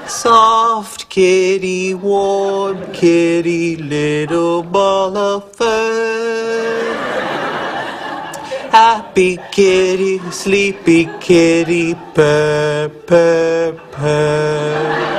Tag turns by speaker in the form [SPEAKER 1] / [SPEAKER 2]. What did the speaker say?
[SPEAKER 1] Soft kitty, warm kitty, little ball of fur. Happy kitty, sleepy kitty, purr, purr, purr.